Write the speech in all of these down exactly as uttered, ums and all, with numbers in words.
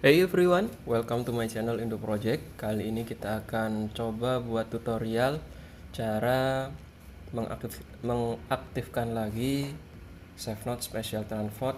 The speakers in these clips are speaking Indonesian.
Hey everyone, welcome to my channel Indo Project. Kali ini kita akan coba buat tutorial cara mengaktif, mengaktifkan lagi SafeNote Special Transport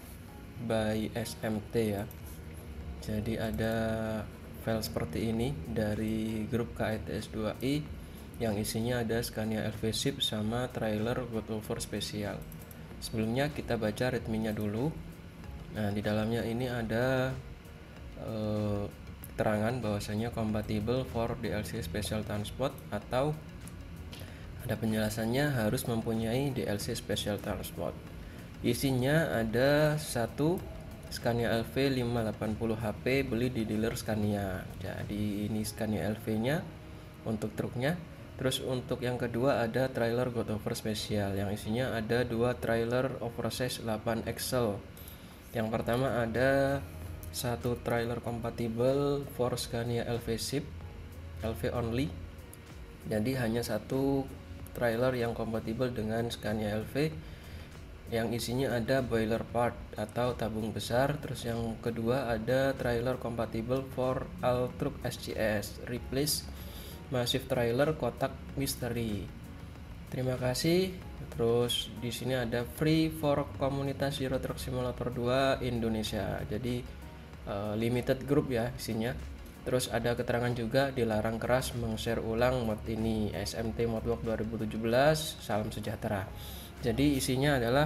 by S M T ya. Jadi ada file seperti ini dari grup K I T S dua I yang isinya ada Scania L V Ship sama trailer God Over Special. Sebelumnya kita baca readme-nya dulu. Nah, di dalamnya ini ada Uh, keterangan bahwasanya compatible for D L C Special Transport, atau ada penjelasannya harus mempunyai D L C Special Transport. Isinya ada satu Scania L V lima delapan nol H P beli di dealer Scania. Jadi ini Scania L V-nya untuk truknya. Terus untuk yang kedua ada trailer God Over Special yang isinya ada dua trailer oversize delapan axle. Yang pertama ada satu trailer kompatibel for Scania L V Ship, L V only. Jadi hanya satu trailer yang kompatibel dengan Scania L V yang isinya ada boiler part atau tabung besar. Terus yang kedua ada trailer kompatibel for all truck S C S, replace massive trailer kotak misteri. Terima kasih. Terus di sini ada free for komunitas Euro Truck Simulator dua Indonesia. Jadi Uh, limited group ya isinya. Terus ada keterangan juga dilarang keras meng-share ulang mod ini. S M T Modwalk dua ribu tujuh belas, salam sejahtera. Jadi isinya adalah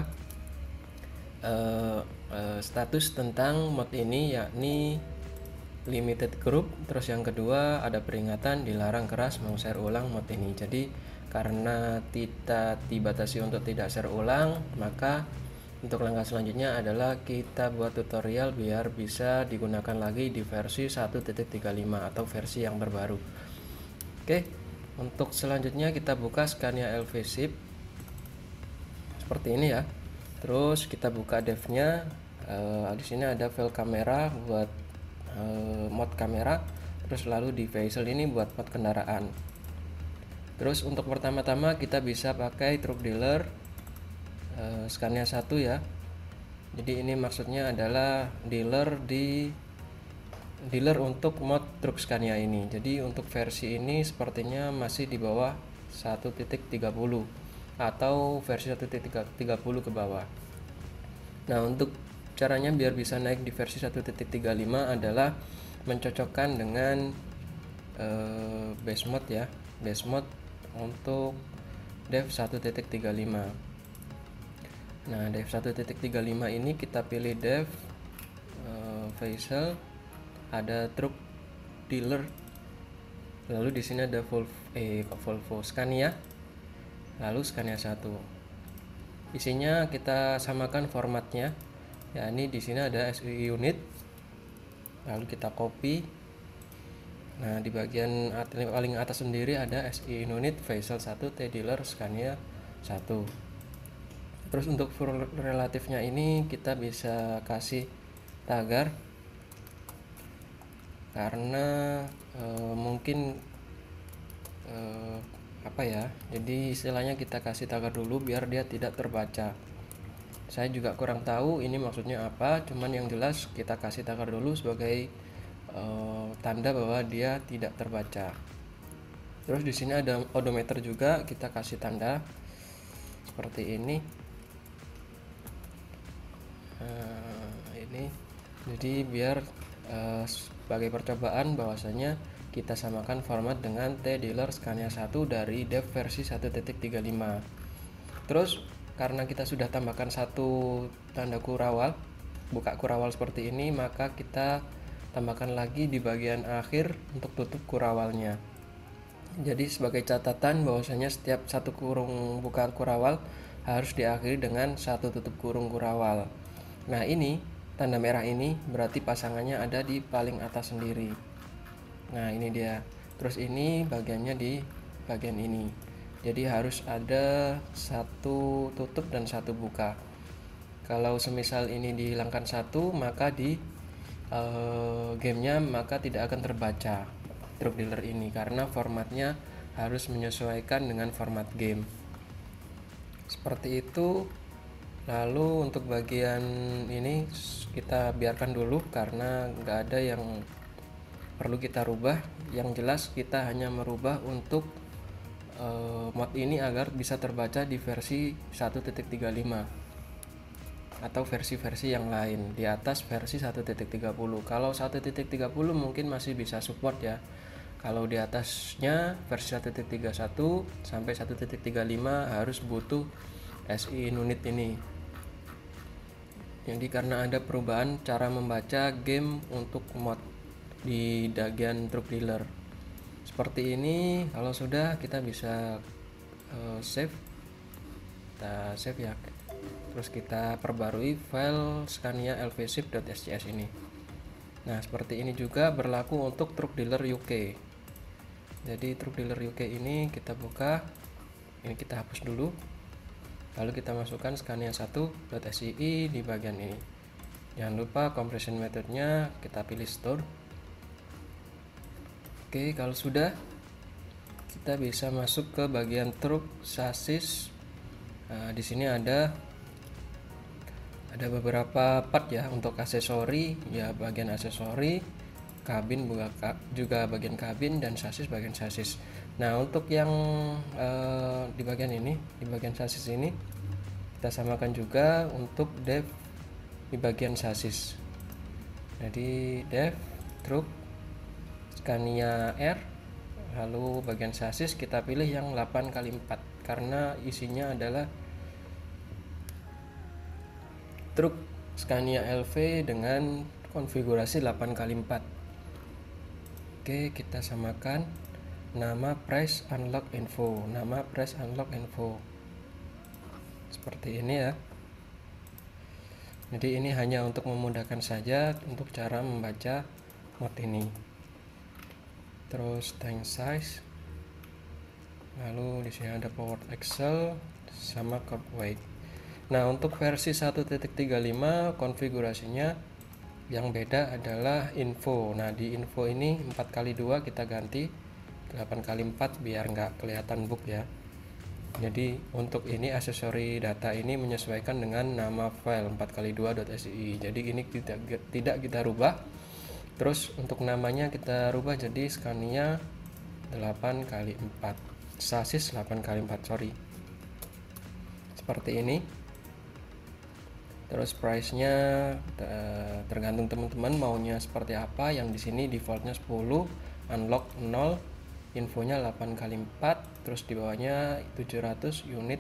uh, uh, status tentang mod ini, yakni limited group. Terus yang kedua ada peringatan dilarang keras meng-share ulang mod ini. Jadi karena kita dibatasi untuk tidak share ulang, maka untuk langkah selanjutnya adalah kita buat tutorial biar bisa digunakan lagi di versi satu titik tiga puluh lima atau versi yang terbaru. Oke, untuk selanjutnya kita buka Scania L V Ship seperti ini ya. Terus kita buka devnya. Uh, di sini ada file kamera buat uh, mod kamera. Terus lalu di vehicle ini buat mod kendaraan. Terus untuk pertama-tama kita bisa pakai truk dealer Uh, Scania satu ya. Jadi ini maksudnya adalah dealer di dealer untuk mod truk Scania ini. Jadi untuk versi ini sepertinya masih di bawah satu titik tiga puluh atau versi satu titik tiga puluh ke bawah. Nah, untuk caranya biar bisa naik di versi satu titik tiga puluh lima adalah mencocokkan dengan uh, base mode ya. Base mode untuk dev satu titik tiga puluh lima. Nah, dev satu titik tiga puluh lima ini kita pilih dev uh, vehicle, ada truk dealer, lalu di sini ada Volvo, eh, Volvo Scania, lalu Scania satu. Isinya kita samakan formatnya, ya. Ini di sini ada S I unit, lalu kita copy. Nah, di bagian paling atas sendiri ada S I unit vehicle satu T dealer Scania satu. Terus untuk relatifnya ini kita bisa kasih tagar karena e, mungkin e, apa ya, jadi istilahnya kita kasih tagar dulu biar dia tidak terbaca. Saya juga kurang tahu ini maksudnya apa, cuman yang jelas kita kasih tagar dulu sebagai e, tanda bahwa dia tidak terbaca. Terus di sini ada odometer juga, kita kasih tanda seperti ini. Nah, ini jadi biar uh, sebagai percobaan bahwasanya kita samakan format dengan T dealer Scania satu dari dev versi satu titik tiga puluh lima. Terus karena kita sudah tambahkan satu tanda kurawal, buka kurawal seperti ini, maka kita tambahkan lagi di bagian akhir untuk tutup kurawalnya. Jadi sebagai catatan bahwasanya setiap satu kurung buka kurawal harus diakhiri dengan satu tutup kurung kurawal. Nah, ini tanda merah ini berarti pasangannya ada di paling atas sendiri. Nah, ini dia. Terus ini bagiannya di bagian ini. Jadi harus ada satu tutup dan satu buka. Kalau semisal ini dihilangkan satu, maka di uh, gamenya maka tidak akan terbaca truk dealer ini karena formatnya harus menyesuaikan dengan format game. Seperti itu. Lalu untuk bagian ini kita biarkan dulu karena nggak ada yang perlu kita rubah. Yang jelas kita hanya merubah untuk uh, mod ini agar bisa terbaca di versi satu titik tiga puluh lima atau versi-versi yang lain di atas versi satu titik tiga puluh. Kalau satu titik tiga puluh mungkin masih bisa support ya. Kalau di atasnya versi satu titik tiga puluh satu sampai satu titik tiga puluh lima harus butuh S I unit ini. Jadi karena ada perubahan cara membaca game untuk mod di bagian Truck Dealer seperti ini. Kalau sudah kita bisa uh, save, kita save ya. Terus kita perbarui file Scania lvship.scs ini. Nah seperti ini juga berlaku untuk Truck Dealer U K. Jadi Truck Dealer U K ini kita buka, ini kita hapus dulu, lalu kita masukkan scania satu.scii di bagian ini. Jangan lupa compression methodnya kita pilih store. Oke, kalau sudah kita bisa masuk ke bagian truk chassis. Nah, di sini ada ada beberapa part ya untuk aksesori, ya bagian aksesori, kabin juga bagian kabin, dan chassis bagian chassis. Nah untuk yang uh, di bagian ini, di bagian chassis ini kita samakan juga untuk dev di bagian chassis. Jadi dev truk Scania R, lalu bagian chassis kita pilih yang delapan kali empat karena isinya adalah truk Scania L V dengan konfigurasi delapan kali empat. Oke, kita samakan nama price unlock info, nama price unlock info seperti ini ya. Jadi ini hanya untuk memudahkan saja untuk cara membaca mod ini. Terus tank size, lalu di sini ada power axle sama curb weight. Nah untuk versi satu titik tiga puluh lima konfigurasinya yang beda adalah info. Nah di info ini empat kali dua kita ganti delapan kali empat biar nggak kelihatan book ya. Jadi untuk ini aksesori data ini menyesuaikan dengan nama file empat kali dua.sci. Jadi ini tidak tidak kita rubah. Terus untuk namanya kita rubah jadi Scania delapan kali empat, chassis delapan kali empat, sorry. Seperti ini. Terus price-nya tergantung teman-teman maunya seperti apa. Yang di sini defaultnya sepuluh, unlock nol, infonya delapan kali empat, terus di bawahnya tujuh ratus unit.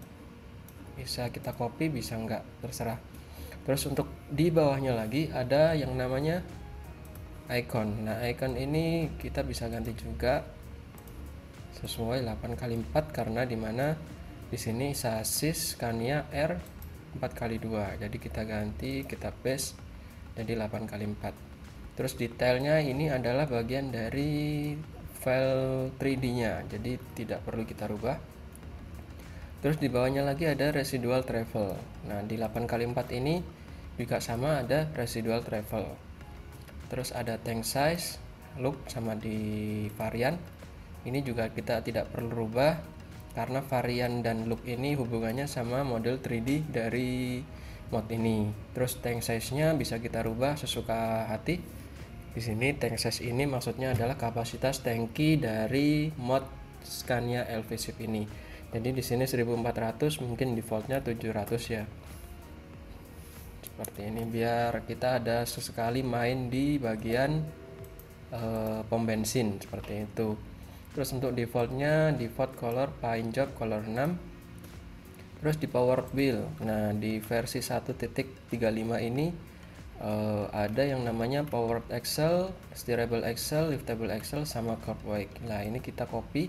Bisa kita copy, bisa enggak, terserah. Terus untuk di bawahnya lagi ada yang namanya icon. Nah, icon ini kita bisa ganti juga sesuai delapan kali empat karena dimana di sini chassis Scania R empat kali dua. Jadi kita ganti, kita paste jadi delapan kali empat. Terus detailnya ini adalah bagian dari file tiga D-nya. Jadi tidak perlu kita rubah. Terus di bawahnya lagi ada residual travel. Nah, di delapan kali empat ini juga sama ada residual travel. Terus ada tank size, loop sama di varian. Ini juga kita tidak perlu rubah karena varian dan loop ini hubungannya sama model tiga D dari mod ini. Terus tank size-nya bisa kita rubah sesuka hati. Di sini tank size ini maksudnya adalah kapasitas tangki dari mod Scania lvship ini. Jadi di sini seribu empat ratus, mungkin defaultnya tujuh ratus ya. Seperti ini biar kita ada sesekali main di bagian eh, pom bensin seperti itu. Terus untuk defaultnya default color paint job color enam. Terus di power wheel, nah di versi satu titik tiga puluh lima ini uh, ada yang namanya power axle, steerable axle, liftable axle sama curb weight. Nah ini kita copy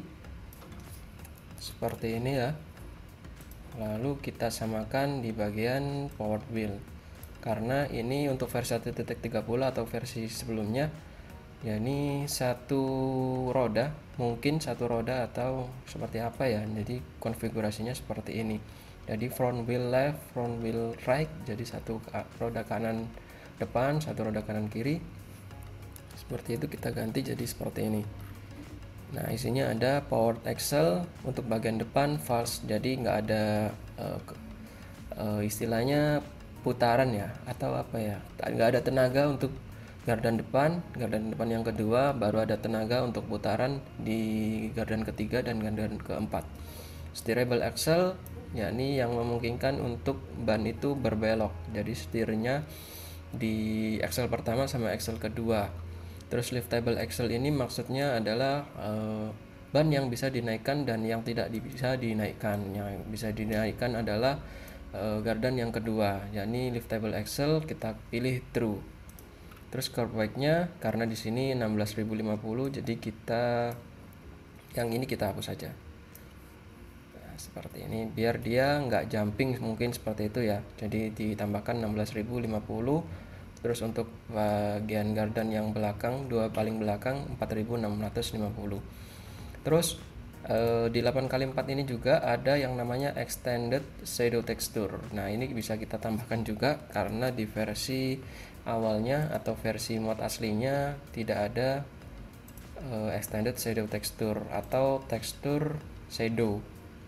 seperti ini ya. Lalu kita samakan di bagian power wheel. Karena ini untuk versi satu titik tiga puluh atau versi sebelumnya ya ini satu roda, mungkin satu roda atau seperti apa ya. Jadi konfigurasinya seperti ini. Jadi front wheel left, front wheel right, jadi satu roda kanan depan, satu roda kanan kiri. Seperti itu kita ganti jadi seperti ini. Nah isinya ada power axle untuk bagian depan false, jadi nggak ada uh, uh, istilahnya putaran ya, atau apa ya, nggak ada tenaga untuk gardan depan, gardan depan yang kedua, baru ada tenaga untuk putaran di gardan ketiga dan gardan keempat. Steerable axle yakni yang memungkinkan untuk ban itu berbelok, jadi setirnya di axle pertama sama axle kedua. Terus liftable axle ini maksudnya adalah uh, ban yang bisa dinaikkan dan yang tidak bisa dinaikkan. Yang bisa dinaikkan adalah uh, gardan yang kedua, yakni liftable axle kita pilih true. Terus curb weight-nya karena di sini enam belas ribu lima puluh, jadi kita yang ini kita hapus saja. Nah, seperti ini biar dia nggak jumping, mungkin seperti itu ya. Jadi ditambahkan enam belas ribu lima puluh. Terus untuk bagian gardan yang belakang, dua paling belakang empat ribu enam ratus lima puluh. Terus eh, di delapan kali empat ini juga ada yang namanya extended shadow texture. Nah, ini bisa kita tambahkan juga karena di versi awalnya atau versi mod aslinya tidak ada uh, extended shadow texture atau tekstur shadow.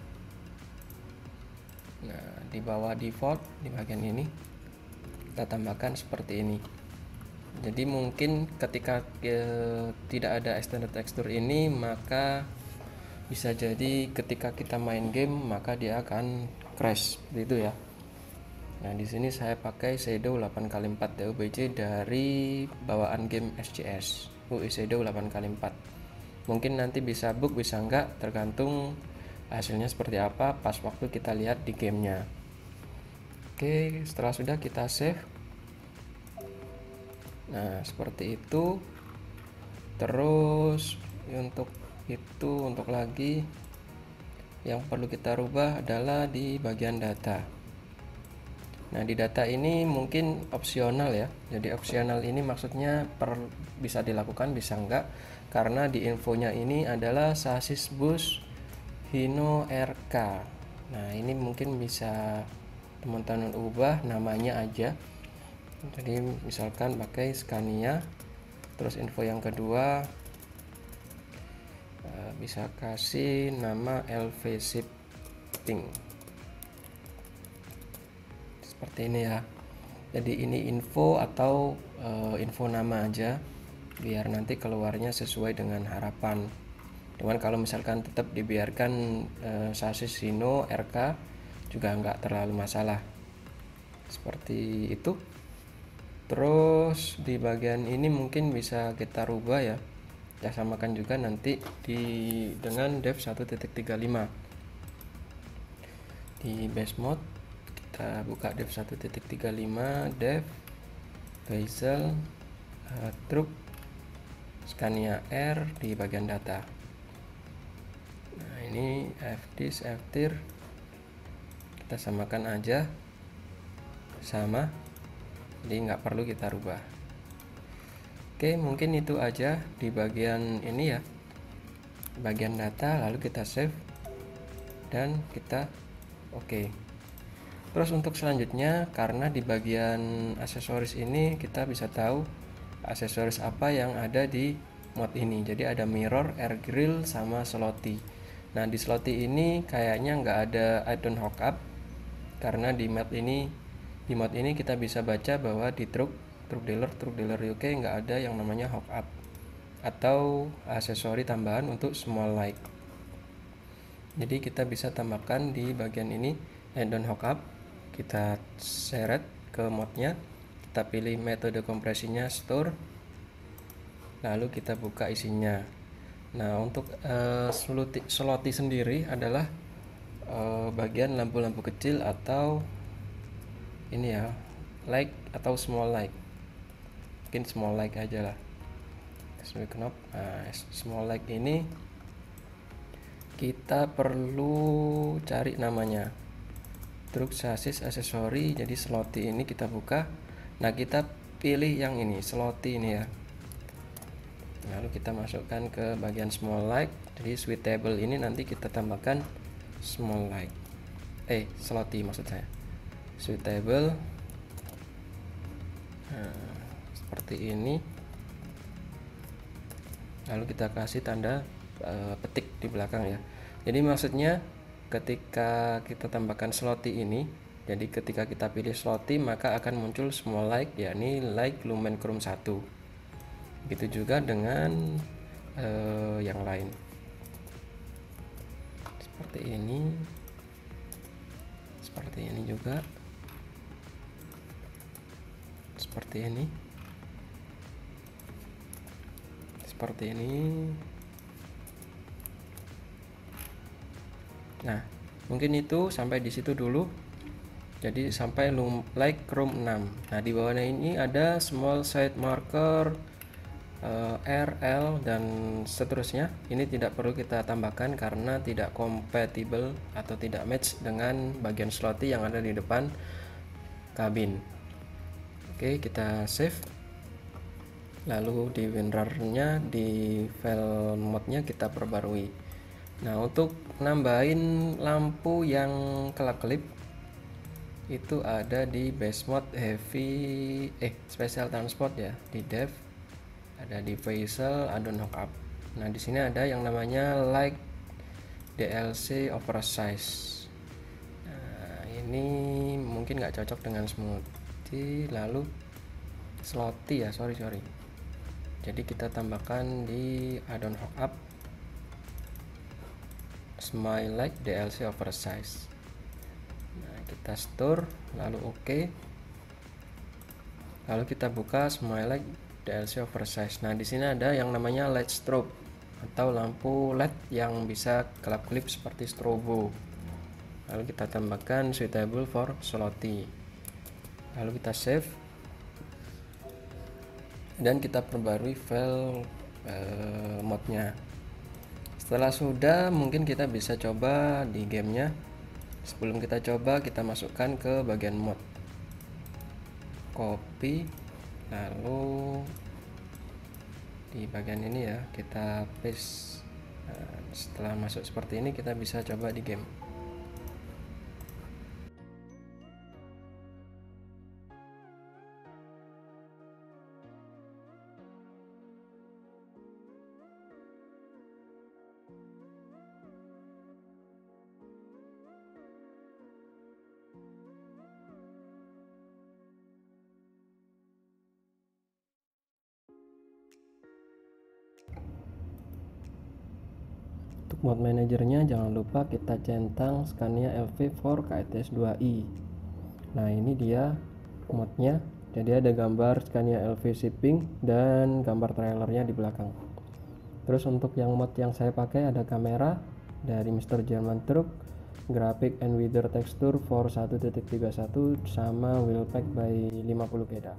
Nah, di bawah default di bagian ini kita tambahkan seperti ini. Jadi mungkin ketika uh, tidak ada extended texture ini, maka bisa jadi ketika kita main game maka dia akan crash, begitu ya. Nah, di sini saya pakai shadow delapan kali empat D O B C dari bawaan game S C S, U I shadow delapan kali empat. Mungkin nanti bisa bug, bisa enggak, tergantung hasilnya seperti apa pas waktu kita lihat di gamenya. Oke, setelah sudah kita save. Nah, seperti itu. Terus untuk itu, untuk lagi yang perlu kita rubah adalah di bagian data. Nah, di data ini mungkin opsional ya. Jadi opsional ini maksudnya per, bisa dilakukan, bisa enggak. Karena di infonya ini adalah sasis bus Hino R K. Nah, ini mungkin bisa teman-teman ubah namanya aja. Jadi misalkan pakai Scania. Terus info yang kedua bisa kasih nama L V Shipping. Seperti ini ya. Jadi ini info atau e, info nama aja biar nanti keluarnya sesuai dengan harapan. Cuman kalau misalkan tetap dibiarkan e, sasis Hino R K juga nggak terlalu masalah. Seperti itu. Terus di bagian ini mungkin bisa kita rubah ya. Ya, samakan juga nanti di dengan dev satu titik tiga lima. Di base mode kita buka dev satu titik tiga lima, dev bezel uh, truk Scania R di bagian data. Nah, ini fdisk ftir kita samakan aja sama, jadi nggak perlu kita rubah. Oke, mungkin itu aja di bagian ini ya, bagian data, lalu kita save dan kita oke. Okay. Terus untuk selanjutnya, karena di bagian aksesoris ini kita bisa tahu aksesoris apa yang ada di mod ini. Jadi ada mirror, air grill, sama slotty. Nah, di slotty ini kayaknya nggak ada add-on hookup, karena di mod ini di mod ini kita bisa baca bahwa di truk truk dealer truk dealer U K nggak ada yang namanya hookup atau aksesori tambahan untuk small light. Jadi kita bisa tambahkan di bagian ini add-on hookup. Kita seret ke modnya, kita pilih metode kompresinya store, lalu kita buka isinya. Nah, untuk uh, slotty sendiri adalah uh, bagian lampu-lampu kecil atau ini ya, light atau small light. Mungkin small light aja lah. Knob. Nah, small light ini kita perlu cari namanya. Truk sasis aksesori, jadi slotty ini kita buka. Nah, kita pilih yang ini, slotty ini ya. Lalu kita masukkan ke bagian small light. Jadi switchable ini nanti kita tambahkan small light. Eh, slotty maksud saya. Switchable. Nah, seperti ini. Lalu kita kasih tanda e, petik di belakang ya. Jadi maksudnya ketika kita tambahkan slotty ini, Jadi ketika kita pilih Slotty maka akan muncul small light, yakni light lumen chrome satu. Begitu juga dengan eh, yang lain. Seperti ini. Seperti ini juga. Seperti ini. Seperti ini. Nah, mungkin itu sampai di situ dulu. Jadi sampai light chrome enam. Nah, di bawahnya ini ada small side marker uh, R, L dan seterusnya. Ini tidak perlu kita tambahkan karena tidak kompatibel atau tidak match dengan bagian Slotty yang ada di depan kabin. Oke, kita save. Lalu di WinRAR-nya, di file mode-nya kita perbarui. Nah, untuk nambahin lampu yang kelap-kelip itu ada di base mode heavy eh special transport ya, di dev ada di vehicle add-on hookup. Nah, di sini ada yang namanya light D L C oversize. Nah, ini mungkin nggak cocok dengan smoothie, lalu Slotty ya, sorry sorry. Jadi kita tambahkan di add-on hookup smile light D L C oversize. Kita store, lalu oke, lalu kita buka smile light D L C oversize. Nah, di sini ada yang namanya light strobe atau lampu L E D yang bisa kelap-kelip seperti strobo. Lalu kita tambahkan suitable for Slotty. Lalu kita save dan kita perbarui file eh, modnya. Setelah sudah, mungkin kita bisa coba di gamenya. Sebelum kita coba, kita masukkan ke bagian mod, copy, lalu di bagian ini ya kita paste. Nah, setelah masuk seperti ini, kita bisa coba di game. Untuk mode manajernya jangan lupa kita centang Scania L V for K T S dua i. Nah, ini dia modnya. Jadi ada gambar Scania L V shipping dan gambar trailernya di belakang. Terus untuk yang mod yang saya pakai ada kamera dari Mister German Truck, graphic and weather texture for satu titik tiga satu sama wheel pack by lima puluh beda.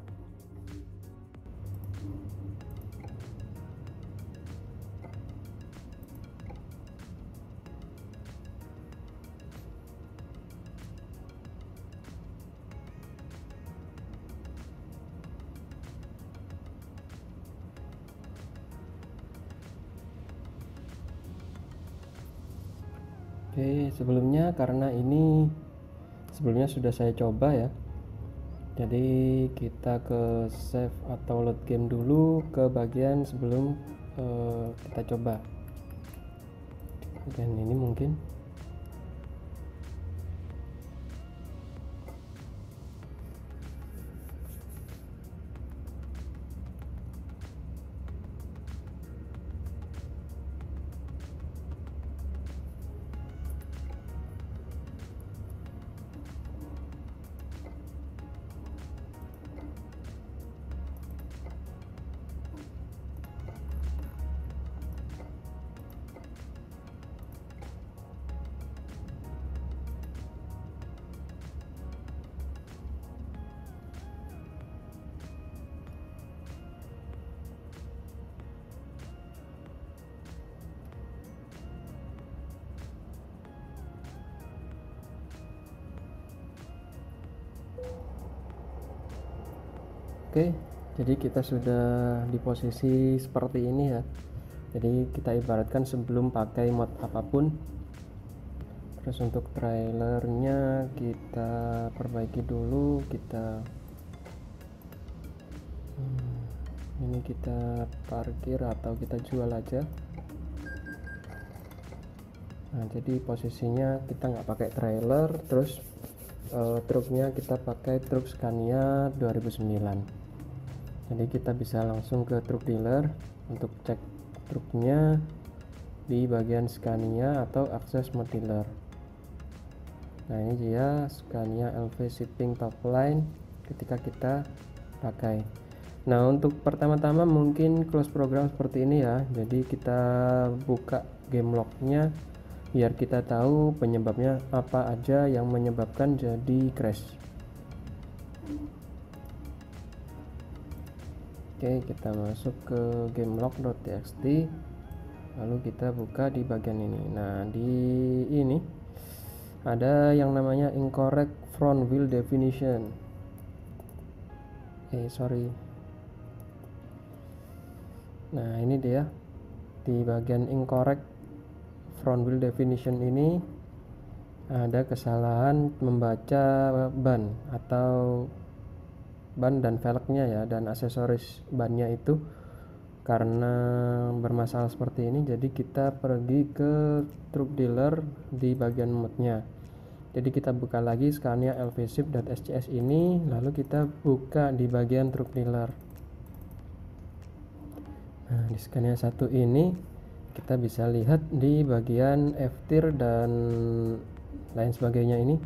Oke, sebelumnya karena ini sebelumnya sudah saya coba ya, jadi kita ke save atau load game dulu ke bagian sebelum uh, kita coba bagian ini mungkin. Oke, jadi kita sudah di posisi seperti ini ya. Jadi kita ibaratkan sebelum pakai mod apapun. Terus untuk trailernya kita perbaiki dulu, kita hmm, ini kita parkir atau kita jual aja. Nah, jadi posisinya kita nggak pakai trailer, terus uh, truknya kita pakai truk Scania dua ribu sembilan. Jadi kita bisa langsung ke truk dealer untuk cek truknya di bagian Scania atau akses mode dealer. Nah, ini dia Scania L V shipping top line ketika kita pakai. Nah, untuk pertama-tama mungkin close program seperti ini ya. Jadi kita buka game lognya biar kita tahu penyebabnya apa aja yang menyebabkan jadi crash. Oke, kita masuk ke gamelog.txt, lalu kita buka di bagian ini. Nah, di ini ada yang namanya incorrect front wheel definition. Eh sorry Nah, ini dia di bagian incorrect front wheel definition ini ada kesalahan membaca ban atau ban dan velgnya ya, dan aksesoris bannya itu karena bermasalah seperti ini. Jadi kita pergi ke truk dealer di bagian modnya. Jadi kita buka lagi Scania lvship.scs ini, lalu kita buka di bagian truk dealer. Nah, di Scania satu ini kita bisa lihat di bagian F-Tier dan lain sebagainya ini.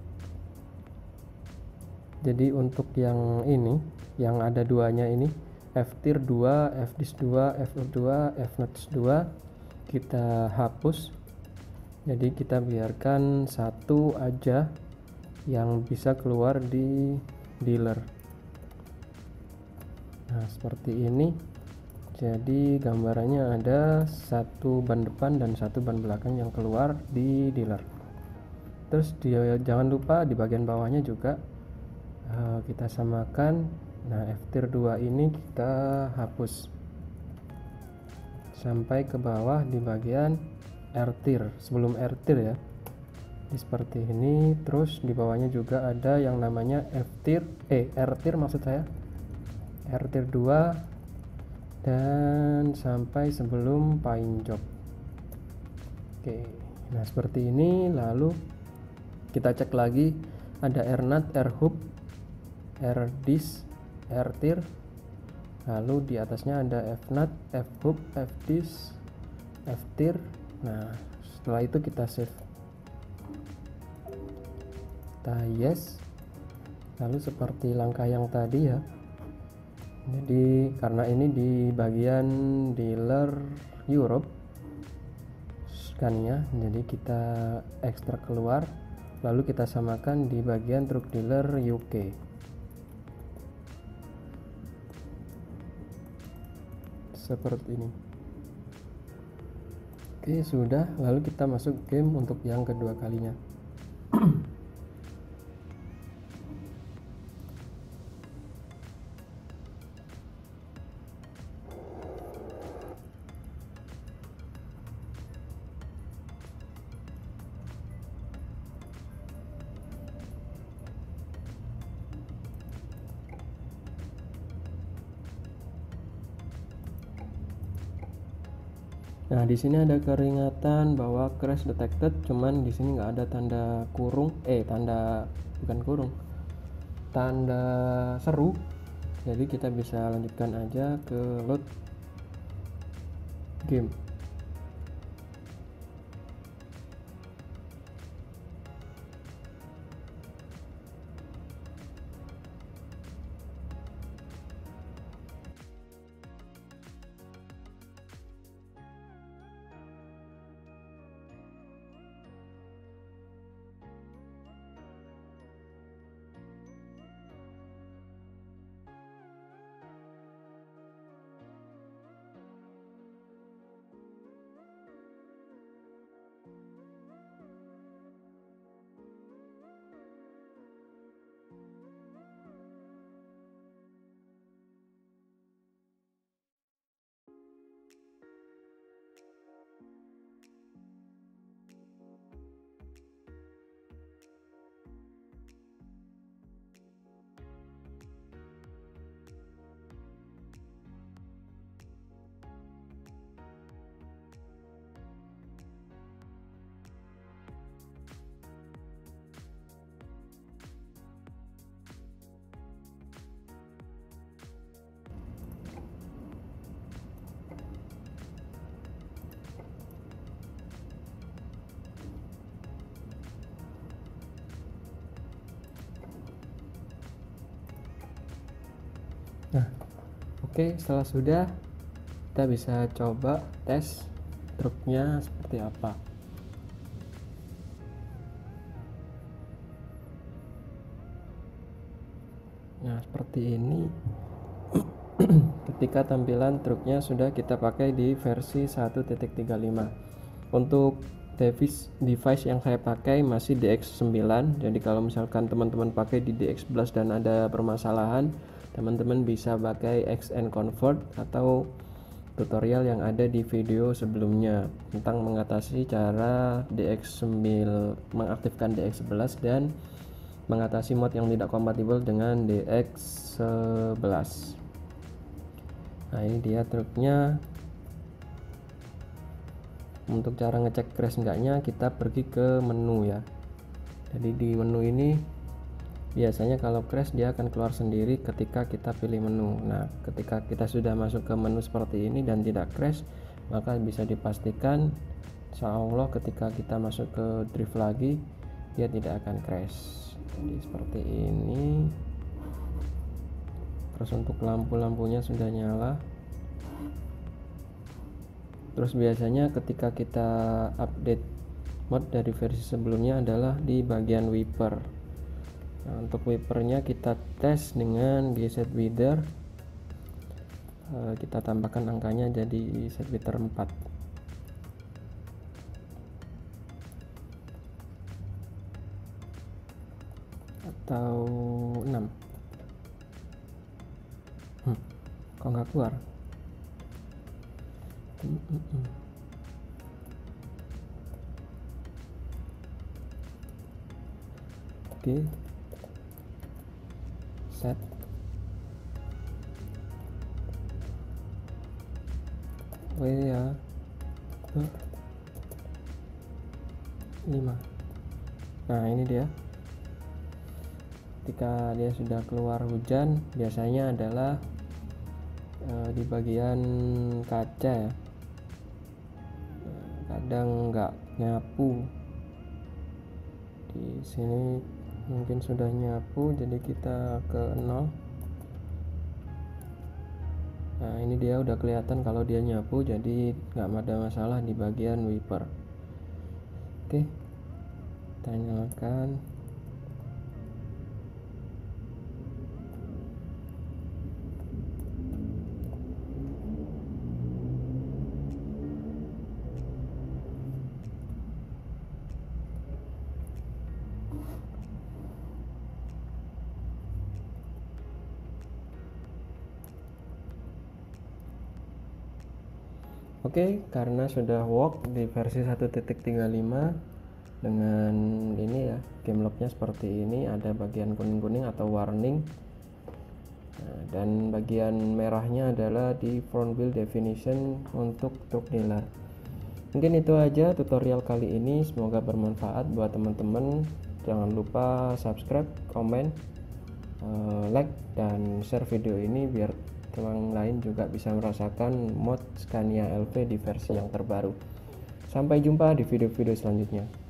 Jadi untuk yang ini, yang ada duanya ini, F-Tier dua, F-Dis dua, F dua, F-Notes dua, kita hapus. Jadi kita biarkan satu aja yang bisa keluar di dealer. Nah, seperti ini. Jadi gambarannya ada satu ban depan dan satu ban belakang yang keluar di dealer. Terus dia, jangan lupa di bagian bawahnya juga uh, kita samakan. Nah, F-Tier dua ini kita hapus sampai ke bawah di bagian R-Tier, sebelum R-Tier ya. Ini seperti ini. Terus di bawahnya juga ada yang namanya F-Tier, eh R-Tier maksud saya, R-Tier dua, dan sampai sebelum paint job. Oke, nah seperti ini. Lalu kita cek lagi ada R-Nut, R-Hub, R-Dis, R-Tier, lalu di atasnya ada F-Nut, F-Hub, F-Dis, F-Tier. Nah, setelah itu kita save, kita yes. Lalu seperti langkah yang tadi ya. Jadi karena ini di bagian dealer Europe Scania, jadi kita ekstrak keluar, lalu kita samakan di bagian truk dealer U K. Seperti ini. Oke, sudah. Lalu kita masuk game untuk yang kedua kalinya. Nah, di sini ada keringatan bahwa crash detected, cuman di sini nggak ada tanda kurung, eh tanda bukan kurung, tanda seru. Jadi kita bisa lanjutkan aja ke load game. Nah, oke, setelah sudah, kita bisa coba tes truknya seperti apa. Nah, seperti ini. Ketika tampilan truknya sudah kita pakai di versi satu titik tiga puluh lima. Untuk device device yang saya pakai masih D X sembilan. Jadi kalau misalkan teman-teman pakai di D X sebelas dan ada permasalahan, teman-teman bisa pakai X N Convert atau tutorial yang ada di video sebelumnya tentang mengatasi cara D X sembilan mengaktifkan D X sebelas dan mengatasi mod yang tidak kompatibel dengan D X sebelas. Nah, ini dia truknya. Untuk cara ngecek crash enggaknya, kita pergi ke menu ya. Jadi di menu ini biasanya kalau crash dia akan keluar sendiri ketika kita pilih menu. Nah, ketika kita sudah masuk ke menu seperti ini dan tidak crash, maka bisa dipastikan insya Allah ketika kita masuk ke drift lagi dia tidak akan crash. Jadi seperti ini. Terus untuk lampu-lampunya sudah nyala. Terus biasanya ketika kita update mod dari versi sebelumnya adalah di bagian wiper. Nah, untuk wipernya kita tes dengan G Z Widder. E, kita tambahkan angkanya jadi Z Widder empat. Atau enam. Hmm, kok nggak keluar? Hmm, hmm, hmm. Oke, set. Oh ya, tuh lima. Nah, ini dia. Ketika dia sudah keluar hujan, biasanya adalah e, di bagian kaca ya. Kadang nggak nyapu. Di sini mungkin sudah nyapu, jadi kita ke nol. Nah, ini dia udah kelihatan kalau dia nyapu, jadi nggak ada masalah di bagian wiper. Oke, kita nyalakan. Oke, karena sudah work di versi satu titik tiga puluh lima dengan ini ya, game lognya seperti ini, ada bagian kuning-kuning atau warning. Nah, dan bagian merahnya adalah di front wheel definition untuk truk dealer. Mungkin itu aja tutorial kali ini, semoga bermanfaat buat teman-teman. Jangan lupa subscribe, komen, like, dan share video ini biar teman lain juga bisa merasakan mod Scania L V di versi yang terbaru. Sampai jumpa di video-video selanjutnya.